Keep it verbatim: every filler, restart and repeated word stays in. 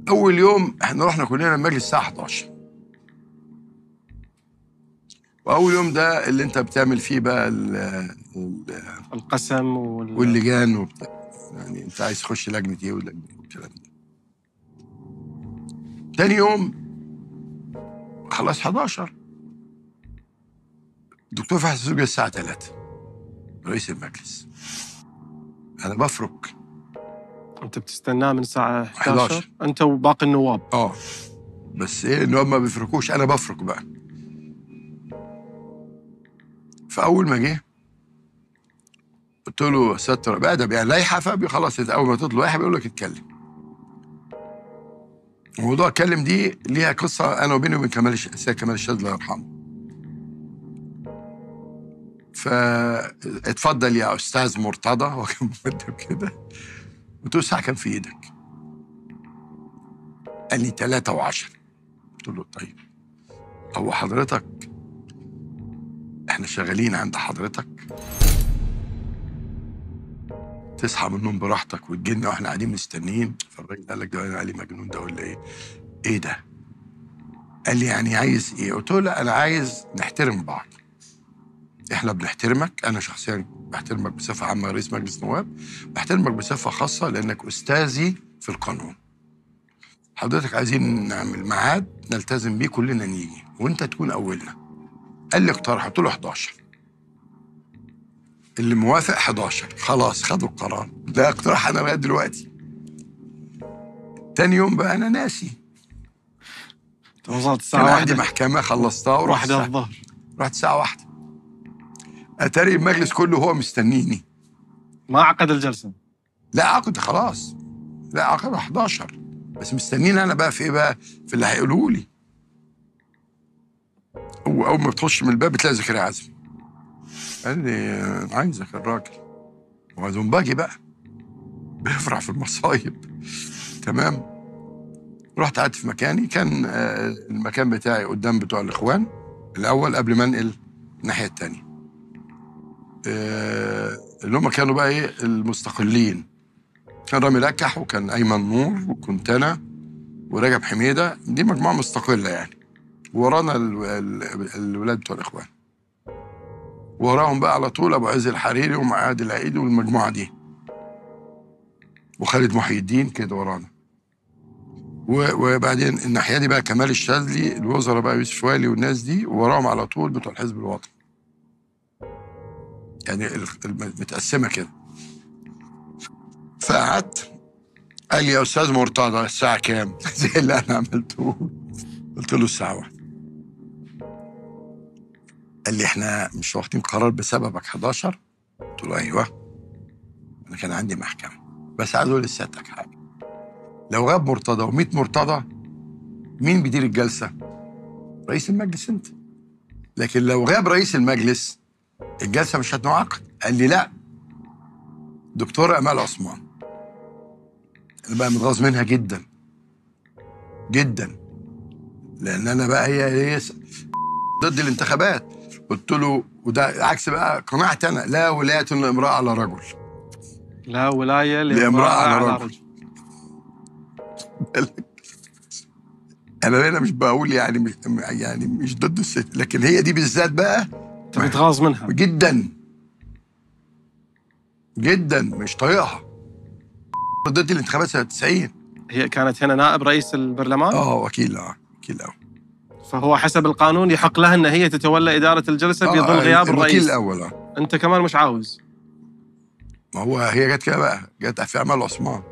اول يوم احنا رحنا كلنا المجلس الساعه حداشر، واول يوم ده اللي انت بتعمل فيه بقى ال ال القسم وال... واللجان وبتاع، يعني انت عايز تخش لجنه ايه ولجنه ايه والكلام ده. تاني يوم خلاص حداشر، الدكتور فتحي السوقي الساعه تلاتة رئيس المجلس. انا بفرك. انت بتستناه من الساعه حداشر إحدى عشر انت وباقي النواب؟ اه بس ايه ان هم ما بيفركوش، انا بفرك بقى. فاول ما جه قلت له ستر بأدب، يعني لائحه، فبي خلاص اول ما تطلع لائحه بيقول لك اتكلم. موضوع اتكلم دي ليها قصه انا وبيني وبين كمال السيد كمال الشاذلي الله يرحمه. فاتفضل يا استاذ مرتضى، هو كان مؤدب كده، قلت له الساعه كام في ايدك؟ قال لي تلاتة وعشرة. قلت له طيب هو حضرتك احنا شغالين عند حضرتك تصحى من النوم براحتك وتجينا واحنا قاعدين مستنيين؟ فالراجل قال لك ده انا علي مجنون ده ولا ايه؟ ايه ده؟ قال لي يعني عايز ايه؟ قلت له لا انا عايز نحترم بعض. احنا بنحترمك، انا شخصيا بحترمك بصفه عامه رئيس مجلس نواب، بحترمك بصفه خاصه لانك استاذي في القانون. حضرتك عايزين نعمل ميعاد نلتزم بيه كلنا نيجي وانت تكون اولنا. قال لي اقترح، قلت له حداشر. اللي موافق حداشر، خلاص خدوا القرار ده اقتراح انا لغايه دلوقتي. تاني يوم بقى انا ناسي، وصلت الساعه كان واحدة. عندي محكمه خلصتها ورحت واحدة الساعة. الظهر. رحت الساعه واحدة. اتاري المجلس كله هو مستنيني. ما عقد الجلسه؟ لا عقد خلاص، لا عقد حداشر، بس مستنيني انا بقى في ايه بقى؟ في اللي هيقولوا لي. واول ما بتخش من الباب بتلاقي زكريا عزمي. قال لي عايزك الراجل، وزنباجي بقى بيفرح في المصايب. تمام. رحت قعدت في مكاني، كان المكان بتاعي قدام بتوع الاخوان الاول قبل ما انقل الناحيه الثانيه، اللي هم كانوا بقى ايه المستقلين. كان رامي لكح وكان ايمن نور وكنت انا ورجب حميده، دي مجموعه مستقله يعني. ورانا الولاد بتوع الاخوان، وراهم بقى على طول ابو عز الحريري ومعاد العيد والمجموعه دي، وخالد محي الدين كده ورانا. وبعدين الناحيه دي بقى كمال الشاذلي، الوزراء بقى يوسف والي والناس دي، وراهم على طول بتوع الحزب الوطني. يعني متقسمه كده. فقعدت، قال لي يا استاذ مرتضى الساعه كام؟ زي اللي انا عملته. قلت له الساعه واحدة. قال لي احنا مش واخدين قرار بسببك حداشر؟ قلت له ايوه، انا كان عندي محكمه، بس عايز اقول لسيادتك حاجه، لو غاب مرتضى ومية مرتضى مين بيدير الجلسه؟ رئيس المجلس انت. لكن لو غاب رئيس المجلس الجلسه مش هتنعقد. قال لي لا، دكتوره امال عثمان. انا بقى متغاظ منها جدا جدا، لان انا بقى هي هي ضد الانتخابات. قلت له وده عكس بقى قناعتي انا، لا ولايه لامراه على رجل. لا ولايه لامراه على, على رجل, رجل. انا هنا مش بقول يعني مش يعني مش ضد الست، لكن هي دي بالذات بقى انت متغاظ منها جدا جدا، مش طايقها. ضد الانتخابات سنه تسعين. هي كانت هنا نائب رئيس البرلمان؟ اه وكيل اه وكيل اول. فهو حسب القانون يحق لها ان هي تتولى اداره الجلسه في ظل غياب الرئيس. الوكيل الاول اه. انت كمان مش عاوز؟ ما هو هي جت كده بقى، جت في امال عثمان.